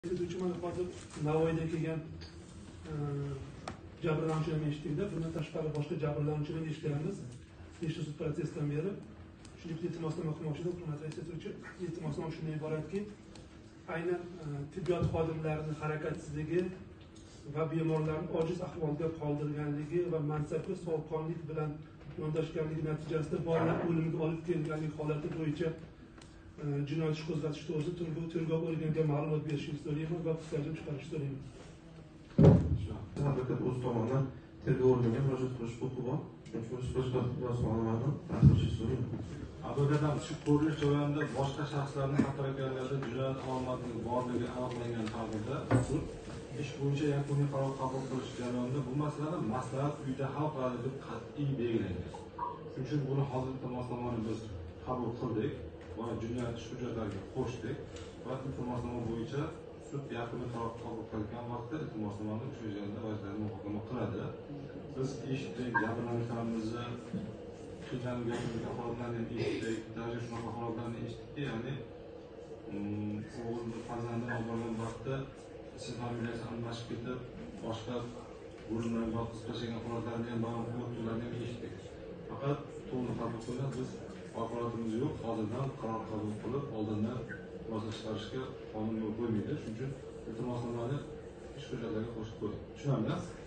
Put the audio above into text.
Mana hozir Navoiyda kelgan jabrlanuvchilarni eshitdikda, bundan tashqari boshqa jabrlanuvchilarni eshityapmiz. Nechta sud protsessidan beri. Shuni iltimosnoma qilmoqchi edim, hurmatli eslatuvchi. Iltimosnoma shundan iboratki, aynan tibbiyot xodimlarining harakatsizligi va bemorlarni ojiz ahvolga qoldirganligi va mansabga sovuqqonlik bilan yondashganligi natijasida bolalar o'limiga olib kelganligi holati bo'yicha jinoyat ishi qo'zg'atish to'g'risida tergov organiga ma'lumot berishingizni so'rayman va hujjatni chiqarishni so'rayman. Advokat o'z tomonidan tergov organiga murojaat qilish huquqi bor. Advokatlar shu ko'rinish jarayonida boshqa shaxslarning xatargarlarida jinoyat alomatining borligi aniqlangan taqdirda sud ish bo'yicha yakuniy qaror qabul qilish jarayonida bu masalani maslahat uyida hal qiladi deb qat'iy belgilangan. Shuning uchun buni hozir iltimosnomani biz qabul qildik va jinoyat ish hujjatlariga qo'shdik va iltimosnoma bo'yicha sud yakuniy qaror qabul qilgan vaqtda iltimosnomani o'sha joyda vaziyatni muhokama qiladi. Biz eshitdik, jabrlanuvchilarimizni qiynalgan holatlarni eshitdik, даже shunaqa holatlarni eshitdikki, ya'ni o'g'il farzandini olib borgan vaqtda ism familiyasi almashib ketib, boshqa bo'limlarga qisib tashlagan holatlarni ham ma'lum eshitdik. Faqat to'g'ri qabul qilib, biz vakolatimiz yo'q, hozirdan qaror qabul qilib, oldindan xulosa chiqarishga qonun yo'l qo'ymaydi. Shuning uchun iltimosnomani ish hujjatlariga qo'shib qo'ydik. Tushunarlimi?